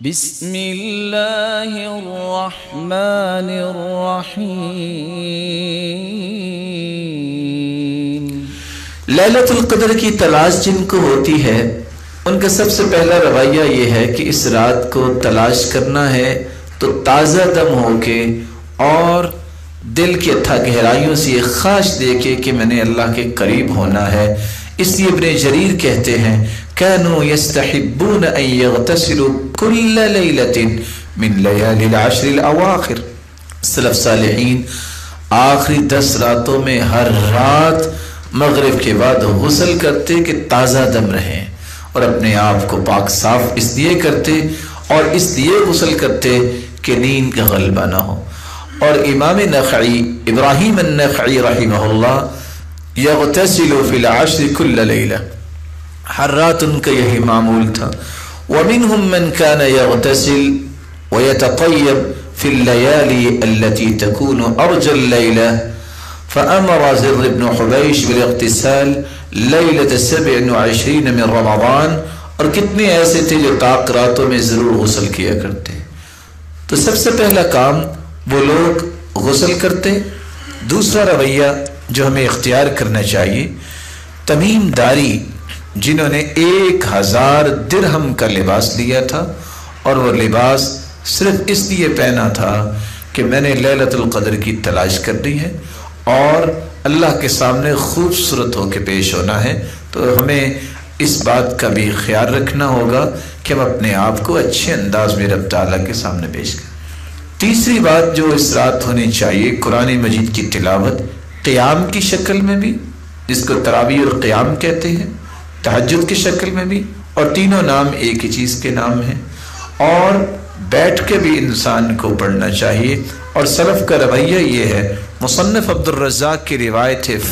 بسم اللہ الرحمن الرحیم۔ لیلۃ القدر کی تلاش جن کو ہوتی ہے ان کا سب سے پہلا رویہ یہ ہے کہ اس رات کو تلاش کرنا ہے تو تازہ دم ہو کے اور دل کی اتھا گہرائیوں سے یہ خواہش دے کے کہ میں نے اللہ کے قریب ہونا ہے۔ اس لیے ابن جریر کہتے ہیں كانوا يستحبون ان يغتسلوا كل ليلة من ليالي العشر الاواخر۔ سلف صالحین آخری 10 راتوں میں ہر رات مغرب کے بعد غسل کرتے کہ تازہ دم رہیں، اور اپنے آپ کو پاک صاف اس لیے کرتے اور اس لیے غسل کرتے کہ نیند کا غلبہ نہ ہو۔ اور امام نخعی ابراہیم النخعی رحمہ اللہ یغتسل فی العشر کل لیلہ، ہر رات ان کا یہی معمول تھا۔ ومنهم من كان يغتسل ويتطيب في الليالي التي تكون أرجى الليلة، فأمر زر بن حبيش بالاغتسال ليلة 27 من رمضان۔ اور کتنے ایسے تھے جو طاق راتوں میں ضرور غسل کیا کرتے۔ تو سب سے پہلا کام وہ لوگ غسل کرتے۔ دوسرا رویہ جو ہمیں اختیار کرنا چاہیے، تمیم داری جنہوں نے 1000 درہم کا لباس لیا تھا اور وہ لباس صرف اس لیے پہنا تھا کہ میں نے لیلۃ القدر کی تلاش کرنی ہے اور اللہ کے سامنے خوبصورت ہو کے پیش ہونا ہے، تو ہمیں اس بات کا بھی خیال رکھنا ہوگا کہ ہم اپنے آپ کو اچھے انداز میں رب تعالیٰ کے سامنے پیش کریں۔ تیسری بات جو اس رات ہونی چاہیے، قرآن مجید کی تلاوت قیام کی شکل میں بھی، جس کو تراویح اور قیام کہتے ہیں، تہجد کی شکل میں بھی، اور تینوں نام ایک ہی چیز کے نام ہیں۔ اور بیٹھ کے بھی انسان کو پڑھنا چاہیے، اور سلف کا رویہ یہ ہے۔ مصنف عبد الرزاق کی روایت ہے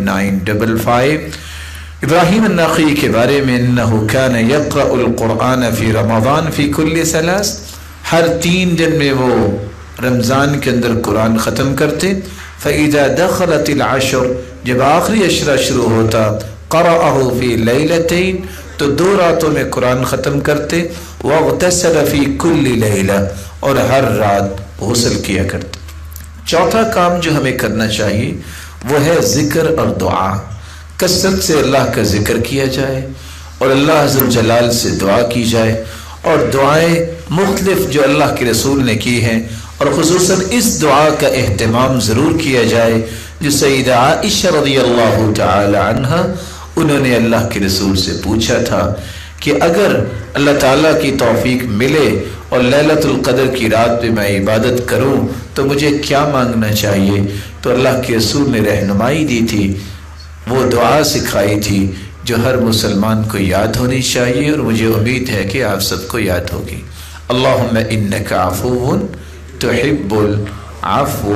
5955 ابراہیم النخعی کے بارے میں، انہ کان یقرأ القرآن فی رمضان فی کل 3، ہر 3 دن میں وہ رمضان کے اندر قرآن ختم کرتے۔ فإذا دخلت العشر، جب آخری عشرہ شروع ہوتا، قرأه فی لیلتین، تو 2 راتوں میں قرآن ختم کرتے۔ واغتسل فی کل لیلہ، اور ہر رات غسل کیا کرتے۔ چوتھا کام جو ہمیں کرنا چاہیے وہ ہے ذکر اور دعا، کثرت سے اللہ کا ذکر کیا جائے اور اللہ عز و جلال سے دعا کی جائے، اور دعائیں مختلف جو اللہ کے رسول نے کی ہیں، اور خصوصاً اس دعا کا اہتمام ضرور کیا جائے جو سیدہ عائشہ رضی اللہ تعالی عنہ، انہوں نے اللہ کے رسول سے پوچھا تھا کہ اگر اللہ تعالیٰ کی توفیق ملے اور لیلۃ القدر کی رات میں میں عبادت کروں تو مجھے کیا مانگنا چاہیے؟ تو اللہ کے رسول نے رہنمائی دی تھی، وہ دعا سکھائی تھی جو ہر مسلمان کو یاد ہونی چاہیے، اور مجھے امید ہے کہ آپ سب کو یاد ہوگی۔ اللہم انک عفو تحب العفو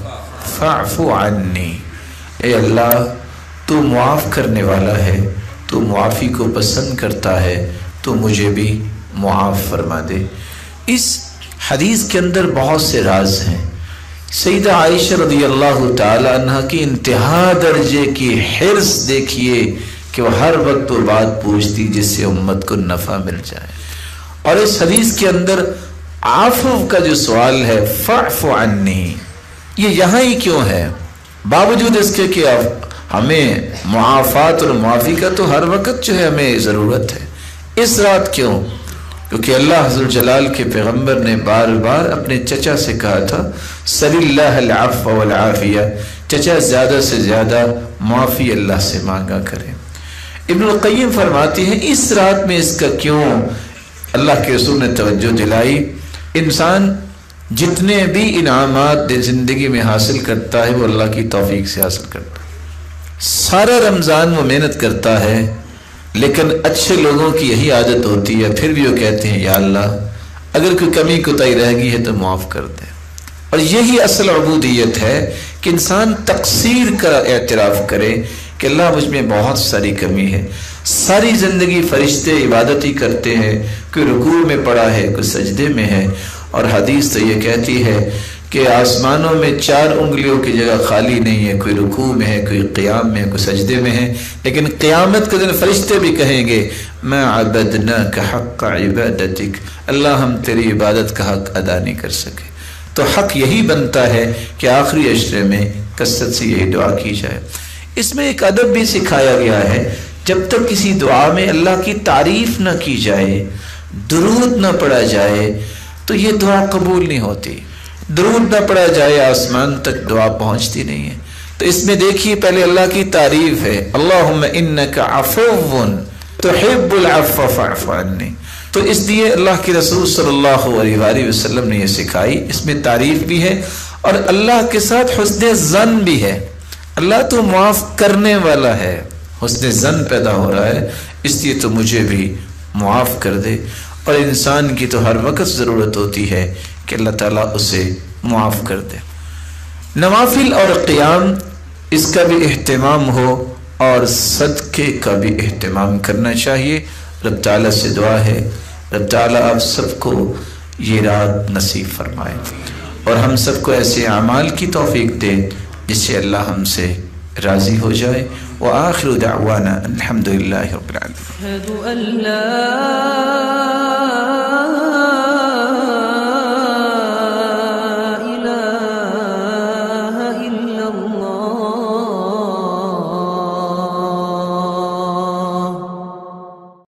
فاعف عنی، اے اللہ تو معاف کرنے والا ہے، تو معافی کو پسند کرتا ہے، تو مجھے بھی معاف فرما دے۔ اس حدیث کے اندر بہت سے راز ہیں۔ سیدہ عائشہ رضی اللہ تعالی عنہ کی انتہا درجے کی حرص دیکھیے کہ وہ ہر وقت وہ بات پوچھتی جس سے امت کو نفع مل جائے۔ اور اس حدیث کے اندر عفو کا جو سوال ہے، فاعف عنی، یہ یہاں ہی کیوں ہے؟ باوجود اس کے کہ ہمیں معافات اور معافی کا تو ہر وقت جو ہے ہمیں ضرورت ہے، اس رات کیوں؟ کیونکہ اللہ عز و جلال کے پیغمبر نے بار بار اپنے چچا سے کہا تھا سل اللہ العفو والعافیہ، چچا زیادہ سے زیادہ معافی اللہ سے مانگا کرے۔ ابن القیم فرماتے ہیں اس رات میں اس کا کیوں اللہ کے رسول نے توجہ دلائی؟ انسان جتنے بھی انعامات زندگی میں حاصل کرتا ہے وہ اللہ کی توفیق سے حاصل کرتا ہے۔ سارا رمضان وہ محنت کرتا ہے، لیکن اچھے لوگوں کی یہی عادت ہوتی ہے، پھر بھی وہ کہتے ہیں یا اللہ اگر کوئی کمی کوتاہی رہ گئی ہے تو معاف کر دے۔ اور یہی اصل عبودیت ہے کہ انسان تقصیر کا اعتراف کرے کہ اللہ مجھ میں بہت ساری کمی ہے۔ ساری زندگی فرشتے عبادت ہی کرتے ہیں، کوئی رکوع میں پڑا ہے، کوئی سجدے میں ہے، اور حدیث تو یہ کہتی ہے کہ کہ आसमानों में 4 उंगलियों की जगह खाली नहीं है, कोई रुकू में है, कोई क़ियाम में है, कोई सजदे में है। लेकिन क़यामत के दिन फरिश्ते भी कहेंगे मा अबदनाका हक़्क़ इबादतिक, अल्लाह हम तेरी इबादत का हक अदा नहीं कर सके। तो हक यही बनता है कि आखिरी अशरे में कसरत से यही दुआ की जाए। इसमें एक अदब भी सिखाया गया है, जब तक किसी दुआ में अल्लाह की तारीफ न की जाए, दुरूद न पढ़ा जाए, तो ये दुआ कबूल नहीं होती। दुरूद न पढ़ा जाए आसमान तक दुआ पहुंचती नहीं है। तो इसमें देखिए पहले अल्लाह की तारीफ है, अल्लाहुम्मा इन्नका अफ़ुव्वुन तुहिब्बुल अफ़्व फ़अफ़ु अन्नी। तो इसलिए अल्लाह के रसूल सल्लल्लाहु अलैहि वसल्लम ने ये सिखाई। इसमें तारीफ भी है और अल्लाह के साथ हुस्न ज़न भी है। अल्लाह तो माफ़ करने वाला है, हुस्न ज़न पैदा हो रहा है, इसलिए तो मुझे भी माफ़ कर दे। और इंसान की तो हर वक्त ज़रूरत होती है कि अल्लाह ताला उसे माफ़ कर दे। नवाफिल और क़ियाम इसका भी एहतमाम हो और सदक़े का भी एहतमाम करना चाहिए। रब ताला से दुआ है, रब ताला आप सबको ये रात नसीब फरमाए और हम सबको ऐसे अमाल की तौफीक दे जिससे अल्लाह हमसे राज़ी हो जाए। व आखिरु दावाना अल्हम्दुलिल्लाहि रब्बिल आलमीन।